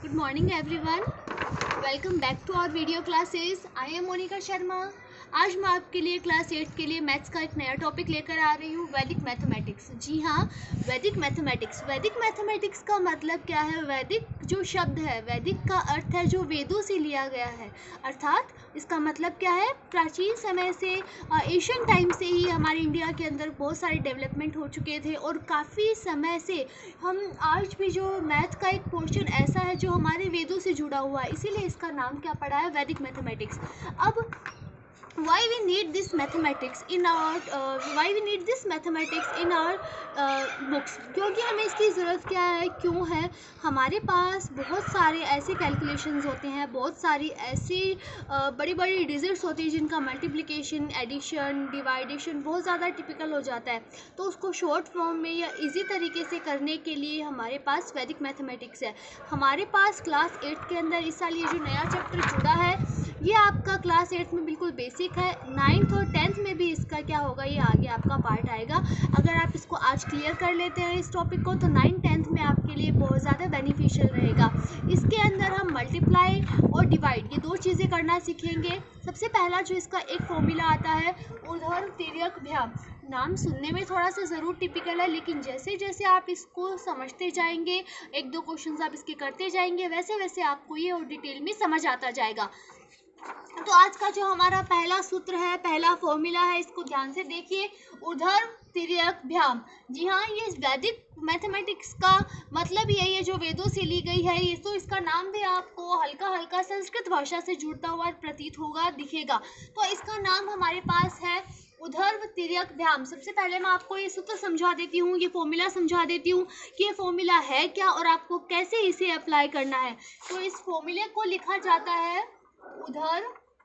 Good morning everyone. Welcome back to our video classes. I am Monika Sharma. आज मैं आपके लिए क्लास 8 के लिए मैथ्स का एक नया टॉपिक लेकर आ रही हूँ, वैदिक मैथमेटिक्स। जी हाँ, वैदिक मैथमेटिक्स। वैदिक मैथमेटिक्स का मतलब क्या है? वैदिक जो शब्द है, वैदिक का अर्थ है जो वेदों से लिया गया है। अर्थात इसका मतलब क्या है? प्राचीन समय से, एशियन टाइम से ही हमारे इंडिया के अंदर बहुत सारे डेवलपमेंट हो चुके थे और काफ़ी समय से हम आज भी जो मैथ का एक पोर्शन ऐसा है जो हमारे वेदों से जुड़ा हुआ है, इसीलिए इसका नाम क्या पड़ा है? वैदिक मैथमेटिक्स। अब why we need this mathematics in our books? क्योंकि हमें इसकी ज़रूरत क्या है, क्यों है? हमारे पास बहुत सारे ऐसे कैलकुलेशंस होते हैं, बहुत सारी ऐसी बड़ी बड़ी डिजिट्स होती हैं जिनका मल्टीप्लिकेशन, एडिशन, डिवाइडेशन बहुत ज़्यादा टिपिकल हो जाता है। तो उसको शॉर्ट फॉर्म में या इजी तरीके से करने के लिए हमारे पास वैदिक मैथमेटिक्स है। हमारे पास क्लास 8 के अंदर इस साल ये जो नया चैप्टर जुड़ा है, ये आपका क्लास 8 में बिल्कुल बेसिक है। 9th और 10th में भी इसका क्या होगा, ये आगे आपका पार्ट आएगा। अगर आप इसको आज क्लियर कर लेते हैं इस टॉपिक को, तो 9th-10th में आपके लिए बहुत ज़्यादा बेनिफिशियल रहेगा। इसके अंदर हम मल्टीप्लाई और डिवाइड, ये दो चीज़ें करना सीखेंगे। सबसे पहला जो इसका एक फॉर्मूला आता है, ऊर्ध्व तिर्यक भ्याम। नाम सुनने में थोड़ा सा ज़रूर टिपिकल है, लेकिन जैसे जैसे आप इसको समझते जाएंगे, एक दो क्वेश्चन आप इसके करते जाएंगे, वैसे वैसे आपको ये और डिटेल में समझ आता जाएगा। तो आज का जो हमारा पहला सूत्र है, पहला फॉर्मूला है, इसको ध्यान से देखिए। ऊर्ध्व तिर्यक भ्याम। जी हाँ, ये वैदिक मैथमेटिक्स का मतलब यही है जो वेदों से ली गई है। ये तो इसका नाम भी आपको हल्का हल्का संस्कृत भाषा से जुड़ता हुआ प्रतीत होगा, दिखेगा। तो इसका नाम हमारे पास है ऊर्ध्व तिर्यक भ्याम। सबसे पहले मैं आपको ये सूत्र समझा देती हूँ, ये फॉर्मूला समझा देती हूँ कि ये फॉर्मूला है क्या और आपको कैसे इसे अप्लाई करना है। तो इस फॉर्मूले को लिखा जाता है ऊर्ध्व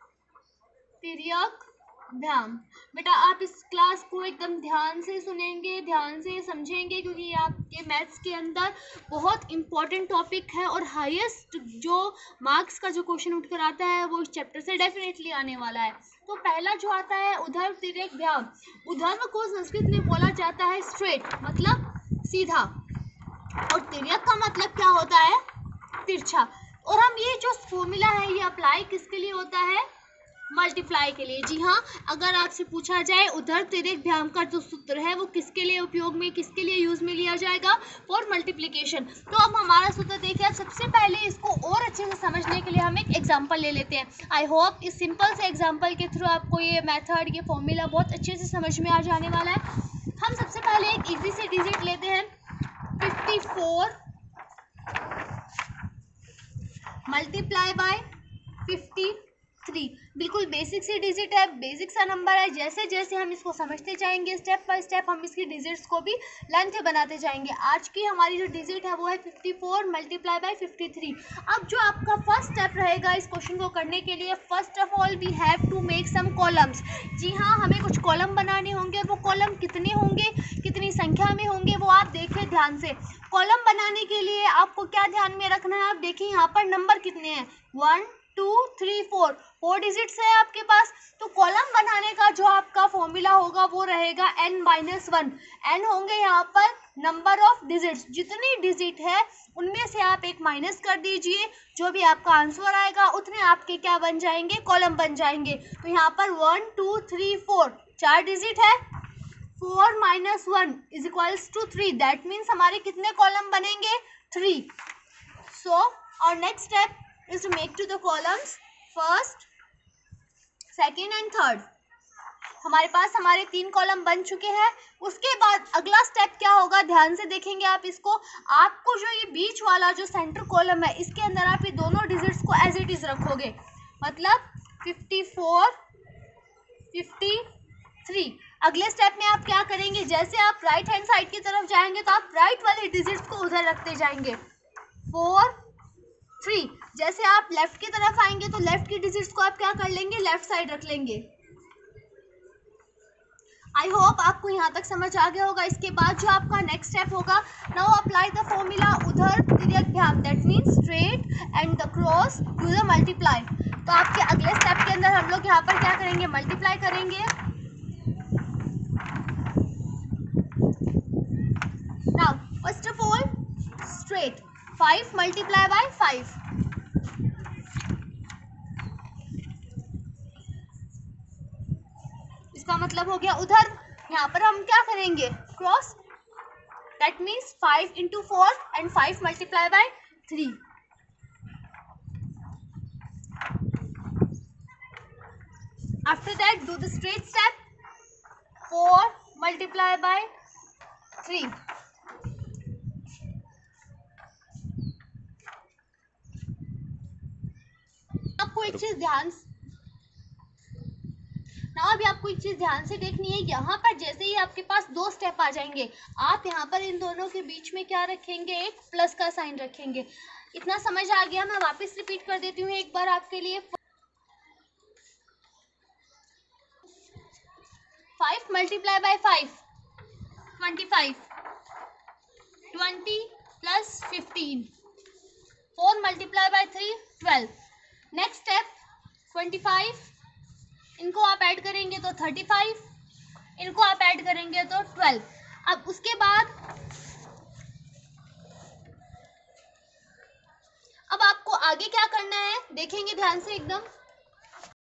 तिर्यक भ्याम। बेटा आप इस क्लास को एकदम ध्यान से सुनेंगे, ध्यान से समझेंगे, क्योंकि ये आपके मैथ्स के अंदर बहुत इंपॉर्टेंट टॉपिक है और हाईएस्ट जो मार्क्स का जो क्वेश्चन उठकर आता है वो इस चैप्टर से डेफिनेटली आने वाला है। तो पहला जो आता है ऊर्ध्व तिर्यक भ्याम। ऊर्ध्व को संस्कृत में बोला जाता है स्ट्रेट, मतलब सीधा, और तिर्यक का मतलब क्या होता है? तिरछा। और हम ये जो फॉर्मूला है ये अप्लाई किसके लिए होता है? मल्टीप्लाई के लिए। जी हाँ, अगर आपसे पूछा जाए ऊर्ध्व तिर्यक भ्याम का जो सूत्र है वो किसके लिए उपयोग में, किसके लिए यूज में लिया जाएगा? For multiplication. तो अब हमारा सूत्र देखिए। सबसे पहले इसको और अच्छे से समझने के लिए हम एक एग्जांपल ले लेते हैं। आई होप इस सिंपल से एग्जांपल के थ्रू आपको ये मेथड, ये फॉर्मूला बहुत अच्छे से समझ में आ जाने वाला है। हम सबसे पहले एक इजी से डिजिट लेते हैं, 54 मल्टीप्लाई बाय 53। बिल्कुल बेसिक सी डिजिट है, बेसिक सा नंबर है। जैसे जैसे हम इसको समझते जाएंगे, स्टेप बाय स्टेप हम इसकी डिजिट्स को भी लेंथ बनाते जाएंगे। आज की हमारी जो डिजिट है वो है 54 मल्टीप्लाई बाय 53। अब जो आपका फर्स्ट स्टेप रहेगा इस क्वेश्चन को करने के लिए, first of all we have to make some columns. जी हाँ, हमें कुछ कॉलम बनाने होंगे और वो कॉलम कितने होंगे, कितनी संख्या में होंगे, वो आप देखिए ध्यान से। कॉलम बनाने के लिए आपको क्या ध्यान में रखना है? आप देखिए यहाँ पर नंबर कितने हैं, 1 2 3 4 डिजिट्स है आपके पास। तो कॉलम बनाने का जो आपका फॉर्मूला होगा वो रहेगा n-1। n होंगे यहाँ पर नंबर ऑफ डिजिट्स, जितनी डिजिट है उनमें से आप एक माइनस कर दीजिए, जो भी आपका आंसर आएगा उतने आपके क्या बन जाएंगे? कॉलम बन जाएंगे। तो यहाँ पर 1 2 3 4 4 डिजिट है, 4 - 1 = 3। दैट मीन्स हमारे कितने कॉलम बनेंगे? 3। सो और next step is to make to the columns first, second and third। हमारे पास हमारे 3 कॉलम बन चुके हैं। उसके बाद अगला स्टेप क्या होगा, ध्यान से देखेंगे आप इसको। आपको जो ये बीच वाला जो सेंटर कॉलम है, इसके अंदर आप ये दोनों डिजिट्स को एज इट इज रखोगे, मतलब 54 53। अगले स्टेप में आप क्या करेंगे, जैसे आप राइट हैंड साइड की तरफ जाएंगे तो आप राइट वाले डिजिट्स को उधर रखते जाएंगे, 4 3। जैसे आप लेफ्ट की तरफ आएंगे तो लेफ्ट की डिजिट्स को आप क्या कर लेंगे? लेफ्ट साइड रख लेंगे। आई होप आपको यहाँ तक समझ आ गया होगा। इसके बाद जो आपका नेक्स्ट स्टेप होगा, नाउ अप्लाई द फॉर्मूला ऊर्ध्व तिर्यक भ्याम, that means straight and the cross to the multiply. तो आपके अगले स्टेप के अंदर हम लोग यहाँ पर क्या करेंगे? मल्टीप्लाई करेंगे। Now first of all straight, 5 multiply by 5, इसका मतलब हो गया उधर, यहाँ पर हम क्या करेंगे, cross, that means 5 into 4 and 5 multiplied by 3. After that, do the straight step, 4 multiplied by 3. आपको एक चीज अभी आपको एक चीज ध्यान से देखनी है, यहाँ पर जैसे ही आपके पास 2 स्टेप आ जाएंगे, आप यहाँ पर इन दोनों के बीच में क्या रखेंगे, एक प्लस का साइन रखेंगे। इतना समझ आ गया? मैं वापस रिपीट कर देती हूँ एक बार आपके लिए। 5 multiply by 5, 25, 20 plus 15, 4 multiply by 3, 12। Next step 25, इनको आप ऐड करेंगे तो 35, इनको आप ऐड करेंगे तो 12। अब उसके बाद अब आपको आगे क्या करना है, देखेंगे ध्यान से एकदम।